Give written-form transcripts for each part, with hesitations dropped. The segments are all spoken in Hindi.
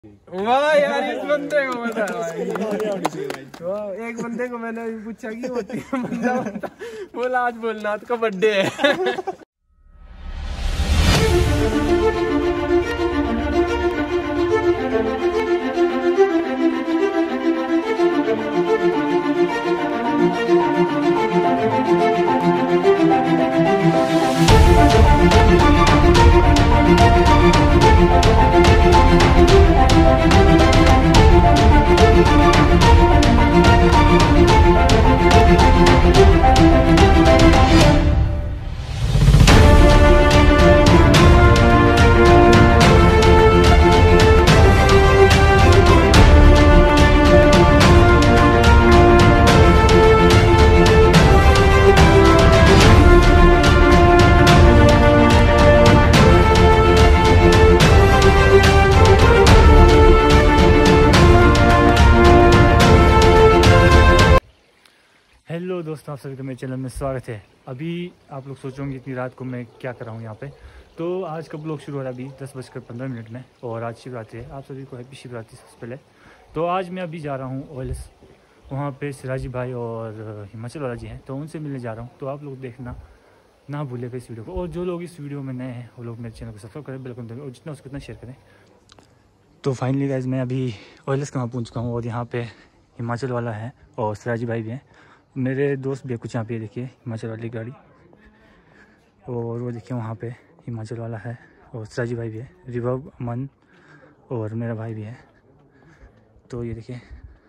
वाह यार, इस बंदे को बता भाई। एक बंदे को मैंने पूछा कि होती है, बंदा बोला आज बोलनाथ का बर्थडे है। हेलो दोस्तों, आप सभी का मेरे चैनल में स्वागत है। अभी आप लोग सोचोगे इतनी रात को मैं क्या कर रहा हूँ यहाँ पे। तो आज का ब्लॉग शुरू हो रहा है अभी 10:15 में और आज शिवरात्रि है। आप सभी को हैप्पी शिवरात्रि सबसे पहले। तो आज मैं अभी जा रहा हूँ OLS, वहाँ पे सिराजी भाई और हिमाचल वाला जी हैं, तो उनसे मिलने जा रहा हूँ। तो आप लोग देखना ना भूलेगा इस वीडियो को, और जो लोग इस वीडियो में नए हैं वो लोग मेरे चैनल को सब्सक्राइब करें, बिल्कुल दें, और जितना उसको उतना शेयर करें। तो फाइनली गाइस मैं अभी OLS का वहाँ पहुँच चुका हूँ और यहाँ पे हिमाचल वाला है और सिराजी भाई भी हैं, मेरे दोस्त भी कुछ यहाँ पे देखिए हिमाचल वाली गाड़ी, और वो देखिए वहाँ पे हिमाचल वाला है और सिराजी भाई भी है, रिवब, अमन और मेरा भाई भी है। तो ये देखिए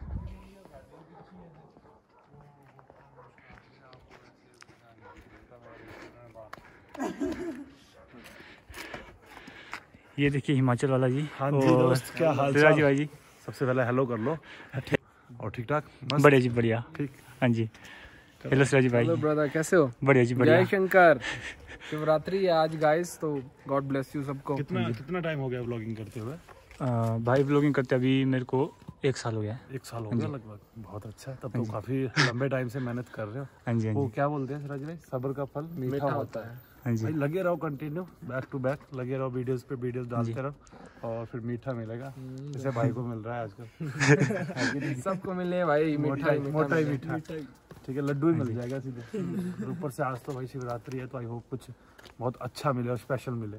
ये देखिए हिमाचल वाला जी। हाँ जी दोस्त, क्या हाल सिराजी चाल? भाई जी सबसे पहले हेलो कर लो। और ठीक ठाक? बढ़िया जी, बढ़िया। ठीक। हाँ जी, हेलो सिराजी भाई। हेलो ब्रदर, कैसे हो? बढ़िया जी, बढ़िया। जय शंकर। शिवरात्रि है आज गाइस, तो गॉड ब्लेस यू सबको। कितना टाइम हो गया व्लॉगिंग करते हुए? भाई व्लॉगिंग करते अभी मेरे को 1 साल हो गया है। 1 साल हो गया लगभग। बहुत अच्छा है, तब तो काफी लंबे टाइम से मेहनत कर रहे हो। हाँ जी, हाँ वो जी, क्या बोलते हैं सिराज भाई, सब्र का फल मीठा होता है। हाँ जी। भाई लगे रहो, कंटिन्यू बैक टू बैक लगे रहो, वीडियोस पे वीडियोस डालते रहो और फिर मीठा मिलेगा, जैसे भाई को मिल रहा है आजकल। सबको मिले भाई, मोटा ही मीठा। ठीक है, लड्डू ही मिल जाएगा सीधे। ऊपर से आज तो भाई शिवरात्रि है, तो आई होप कुछ बहुत अच्छा मिले और स्पेशल मिले।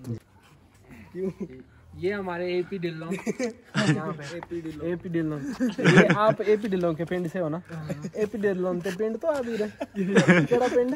ये हमारे एपी डिल्लों यहाँ पे एपी डिल्लों ये आप एपी डिल्लों के पिंड से हो ना? एपी डिल्लों ते पिंड तो आ भी रहे, केड़ा पिंड?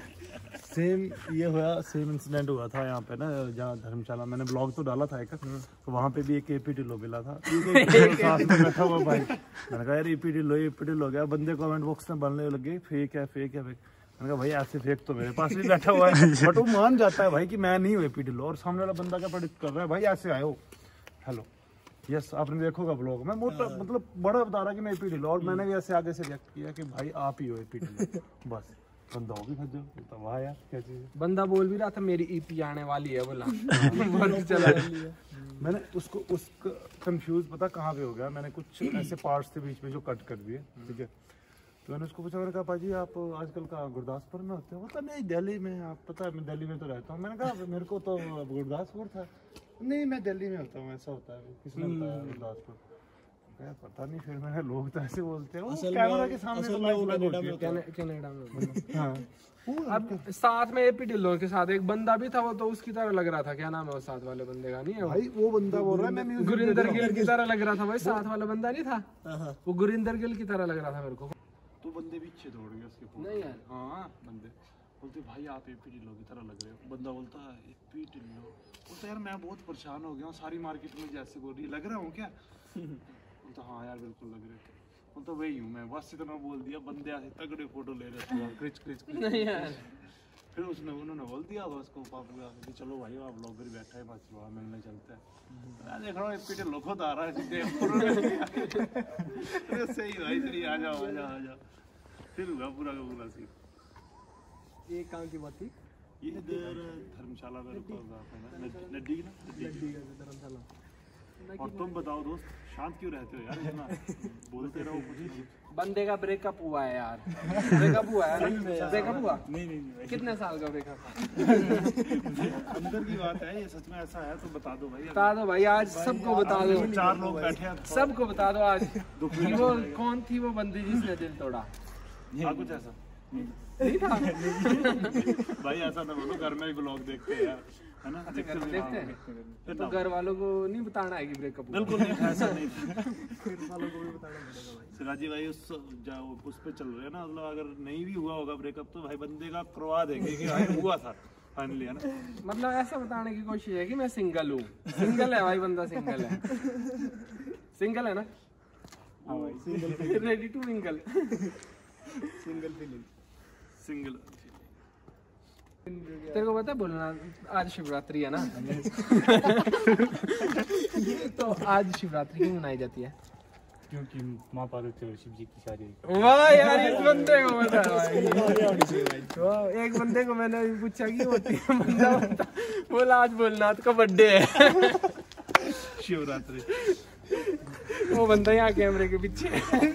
सेम इंसिडेंट हुआ था यहाँ पे ना, जहाँ धर्मशाला, मैंने ब्लॉग तो डाला था एक, तो वहाँ पे भी एक एपी ढिल्लो मिला था। साथ में बैठा हुआ भाई, मैंने कहा यार एपी ढिल्लो गया। बंदे कमेंट बॉक्स में बनने लगे फेक है फेक है फेक। मैंने कहा भाई ऐसे फेक तो मेरे पास भी बैठा हुआ है, बट वो मान जाता है भाई कि मैं नहीं हूँ एपी ढिल्लो, और सामने वाला बंदा क्या प्रेडिक्ट कर रहा है, भाई ऐसे आए हो, हेलो यस। आपने देखोगा ब्लॉग में, मोटा मतलब बड़ा बता रहा कि मैं एपी ढिल्लो, और मैंने भी ऐसे आगे से रिएक्ट किया कि भाई आप ही हो एपी ढिल्लो। बस बंदा हो भी खजो, तो वाह यार क्या चीज़ है। बंदा बोल भी रहा था मेरी ईपी आने वाली है, बोला चला। मैंने उसको कंफ्यूज पता कहाँ पे हो गया, मैंने कुछ ऐसे पार्ट्स थे बीच में जो कट कर दिए, ठीक है। तो मैंने उसको पूछा, मैंने कहा पाजी आप आजकल कहाँ गुरदासपुर में होते हो? बोलता नहीं दिल्ली में। आप पता है मैं दिल्ली में तो रहता हूँ। मैंने कहा मेरे को तो गुरदासपुर था। नहीं मैं दिल्ली में होता हूँ। ऐसा होता है, किसने बताया गुरदासपुर? पता नहीं, फिर मैंने लोग तो ऐसे बोलते हैं, कैमरा के सामने कनाडा में। हाँ। अब साथ में एपी ढिल्लों के साथ एक बंदा भी था, वो तो उसकी तरह लग रहा था। क्या नाम है वो साथ वाले बंदे का? नहीं है भाई, वो बंदा बोल रहा है मैं गुरिंदर गिल की तरह लग रहा था भाई। साथ वाला बंदा नहीं था वो, गुरिंदर गिल की तरह लग रहा था मेरे को। तो बंदे पीछे दौड़ गए उसके। नहीं यार, हाँ बंदे बोलते भाई आप एपी ढिल्लो की तरह लग रहे हो। बंदा बोलता है एपी ढिल्लो। बोलता यार मैं बहुत परेशान हो गया हूँ, सारी मार्केट में जैसे बोल रही लग रहा हूँ क्या? बोलता हाँ यार बिल्कुल लग रहे थे। बोलता वही हूँ मैं, बस इतना बोल दिया। बंदे ऐसे तगड़े फोटो ले रहे थे, क्रिच क्रिच क्रिच। नहीं यार, फिर उन्होंने बोल दिया उसको पापू कि चलो भाई आप ब्लॉगर बैठा है, बस वहाँ मिलने चलते हैं। मैं देख रहा हूँ एपी ढिल्लो खुद आ रहा है सीधे। सही भाई, सही आ जाओ आ जाओ आ जाओ। फिर हुआ पूरा का पूरा सीन। ये कहाँ की बात थी? ये इधर धर्मशाला में रुका होगा, नड्डी ना धर्मशाला। और तुम बताओ दोस्त, शांत क्यों रहते हो यार इतना? बोलते रहो कुछ। बंदे का ब्रेकअप हुआ है यार, ब्रेकअप हुआ है ना? ब्रेकअप हुआ? नहीं कितने साल का ब्रेकअप? अंदर की बात है, ये सच में ऐसा है तो बता दो भाई। बता दो भाई, आज सबको बता दो। 4 लोग बैठे हैं, सबको बता दो आज कि वो कौन थी वो बंदी जिसने दिल तोड़ा। कुछ ऐसा नहीं था? भाई ऐसा ना बोलो, घर में ही ब्लॉग देखते हैं यार, है ना? देखते हैं तो घर वालों को नहीं बताना है कि ब्रेकअप हुआ। बिल्कुल नहीं, ऐसा नहीं। घर वालों को भी बताना पड़ेगा भाई। सिराजी भाई उस पे चल रहे हैं ना, मतलब अगर नहीं भी हुआ होगा ब्रेकअप तो भाई बंदे का करवा देंगे कि भाई हुआ था फाइनली, है ना? मतलब ऐसा बताने की कोशिश है कि मैं सिंगल हूँ। सिंगल है भाई, बंदा सिंगल है। सिंगल है ना? Ready to mingle. Single feeling, single. तेरे को पता है बोलना, आज शिवरात्रि है ना? तो आज शिवरात्रि क्यों मनाई जाती है? क्योंकि माँ पार्वती और शिव जी की शादी। वाह यार, इस बंदे को पता है। तो एक बंदे को मैंने पूछा कि होती है, बंदा बोला आज भोलेनाथ का बर्थडे है। शिवरात्रि। वो बंदा यहाँ कैमरे के पीछे।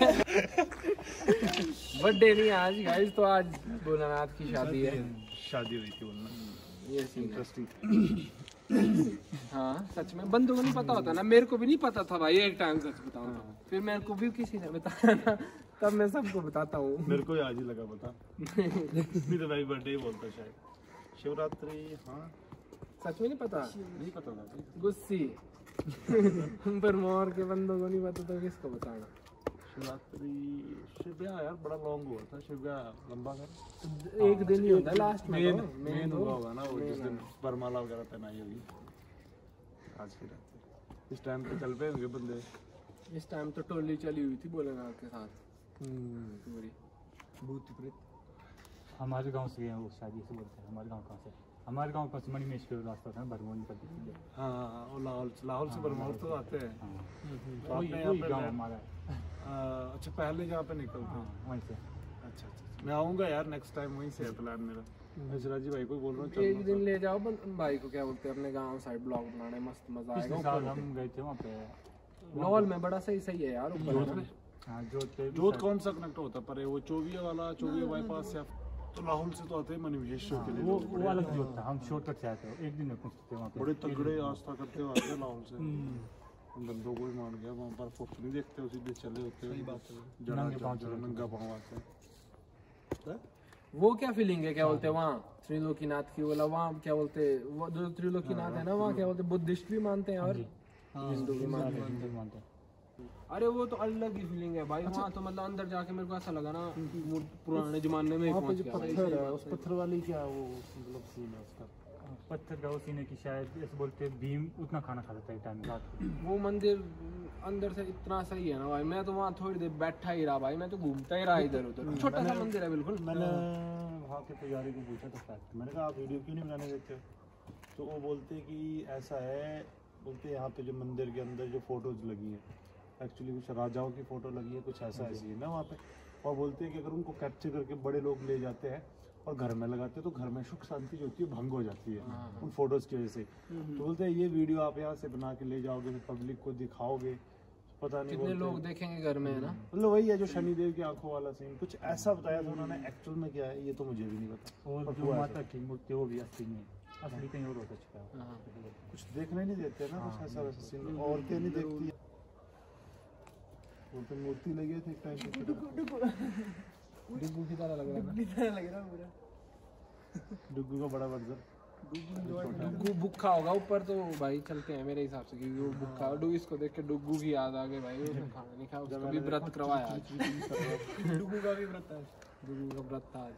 बर्थडे नहीं आज गाइस, तो आज भोलेनाथ की शादी है। शादी हुई थी बोलना, ये इंटरेस्टिंग। हाँ सच में बंदों को नहीं पता होता ना, मेरे को भी नहीं पता था भाई एक टाइम, सच बताऊं तो। फिर मेरे को भी किसी ने बताया ना, तब मैं सबको बताता हूँ। मेरे को आज ही लगा पता। नहीं तो भाई बर्थडे ही बोलता शायद। शिवरात्रि, हाँ सच में नहीं पता? नहीं पता था। गुस्सी। पर मोर के बंदों को नहीं पता तो किसको बताना? शिवरात्रि, शिव ब्याह यार बड़ा लॉन्ग हुआ था। शिव ब्याह लंबा था, एक दिन ही होता है लास्ट में। मेन हुआ होगा ना वो, जिस दिन बरमाला वगैरह पहनाई होगी। आज की रात इस टाइम पे चल पे होंगे बंदे। इस टाइम तो टोली चली हुई थी भोलेनाथ के साथ पूरी। भूत प्रेत। हमारे गांव से वो शादी से बोलते हैं। हमारे गांव कहाँ से? हमारे गांव का मणिमेश का रास्ता था, भरमौनी का। हाँ, और लाहौल से बरमौर तो आते हैं। तो आपने यहाँ वही पे गांव हमारा। अच्छा, पहले जहाँ पे निकलते हैं। हाँ, वहीं से। अच्छा, मैं आऊँगा यार नेक्स्ट टाइम, वहीं से है प्लान मेरा। सिराजी भाई को बोल रहा हूँ एक दिन ले जाओ भाई को, क्या बोलते हैं, अपने गांव साइड ब्लॉग बनाने, मस्त मजा आएगा। पिछले साल हम गए थे वहाँ पे, लाहौल में बड़ा सही सही है यार। हाँ, जोत कौन सा कनेक्ट होता पर वो चौबिया वाला, चौबिया बाईपास या तो लाहौल से तो आते हैं मणिमेश के लिए। वो अलग जोत था, हम शॉर्टकट से आते हैं। एक दिन में पहुँचते वहाँ पे। बड़े तगड़े आस्था करते हुए आते हैं लाहौल से। बंदों को ही मान गया वहाँ पर, फोटो नहीं देखते, उसी दिन चले होते हैं। नंगा पाँव आते हैं। वो क्या फीलिंग है, क्या बोलते हैं वहाँ त्रिलोकीनाथ की, बोला वहाँ क्या बोलते हैं, वो जो त्रिलोकीनाथ है ना, वहाँ क्या बोलते हैं, बुद्धिस्ट भी मानते हैं और हिंदू भी मानते हैं। अरे वो तो अलग ही फीलिंग है भाई। वहाँ तो मतलब अंदर जाके मेरे को ऐसा लगा ना पुराने जमाने में पहुंच गया। पत्थर है, उस पत्थर वाली क्या वो मतलब सीन है उसका? पत्थर का वो सीन है कि शायद ऐसे बोलते हैं भीम उतना खाना खाता था एक टाइम रात को। वो मंदिर अंदर से इतना सही है ना भाई, मैं तो वहाँ थोड़ी देर बैठा ही रहा भाई, मैं तो घूमता ही रहा इधर उधर। छोटा सा मंदिर है बिल्कुल। मैंने वहाँ के पुजारी को पूछा था फैक्ट, मैंने कहा आप वीडियो क्यों नहीं बनाने देते? तो वो बोलते कि ऐसा है, बोलते यहाँ पे जो मंदिर के अंदर जो फोटोज लगी हैं, एक्चुअली कुछ राजाओं की फोटो लगी है, कुछ ऐसा ऐसी है ना वहाँ पे। और बोलते हैं कि अगर उनको कैप्चर करके बड़े लोग ले जाते हैं और घर में लगाते हैं तो घर में सुख शांति जो होती है भंग हो जाती है उन फोटोज की वजह से। तो बोलते हैं ये वीडियो आप यहाँ से बना के ले जाओगे, पब्लिक को दिखाओगे, पता नहीं कितने लोग देखेंगे घर में, है ना? मतलब वही है जो शनिदेव की आंखों वाला सीन, कुछ ऐसा बताया था उन्होंने। एक्चुअल में क्या है ये तो मुझे भी नहीं पता। और जो माता की मूर्ति वो भी असली में, असली कहीं और हो सकता है। कुछ देखने नहीं देते ना, कुछ ऐसा वैसा सीन। औरतें नहीं देखती है, वो तो मूर्ति लगी थी एक टाइम पे। डुग्गू की तरह लग रहा है। डुग्गू का बड़ा वर्जन। डुग्गू भूखा होगा ऊपर तो भाई चलते हैं मेरे हिसाब से, क्योंकि वो भूखा डुग्गू, इसको देख के डुग्गू की याद आ गई भाई। उसने खाना नहीं खाया, उसका भी व्रत करवाया आज। डुग्गू का भी व्रत है, डुग्गू का व्रत था आज।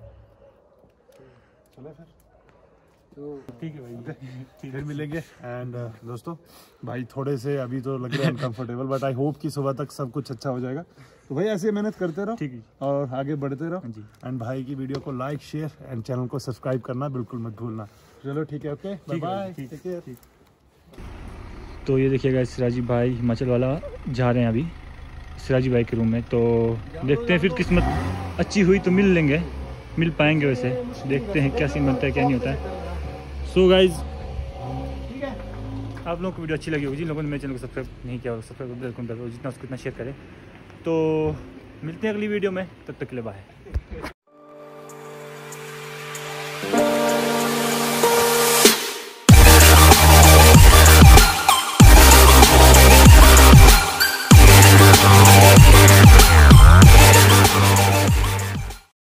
चले फिर तो ठीक है भाई, फिर मिलेंगे। एंड दोस्तों भाई थोड़े से अभी तो लग रहे हैं अनकंफर्टेबल, बट आई होप कि सुबह तक सब कुछ अच्छा हो जाएगा। तो भाई ऐसे मेहनत करते रहो, ठीक है, और आगे बढ़ते रहो जी। एंड भाई की वीडियो को लाइक, शेयर एंड चैनल को सब्सक्राइब करना बिल्कुल मत भूलना। चलो ठीक है, okay, bye bye, take care. तो ये देखिएगा सिराजी भाई हिमाचल वाला जा रहे हैं अभी सिराजी भाई के रूम में। तो देखते हैं फिर किस्मत अच्छी हुई तो मिल लेंगे, मिल पाएंगे। वैसे देखते हैं क्या सीन बनता है क्या नहीं होता है। सो गाइज आप लोगों को वीडियो अच्छी लगी होगी, जिन लोगों ने मेरे चैनल को सब्सक्राइब नहीं किया और सब्सक्राइब बिल्कुल दबाओ, जितना उसको इतना शेयर करें। तो मिलते हैं अगली वीडियो में, तब तक के लिए बाय।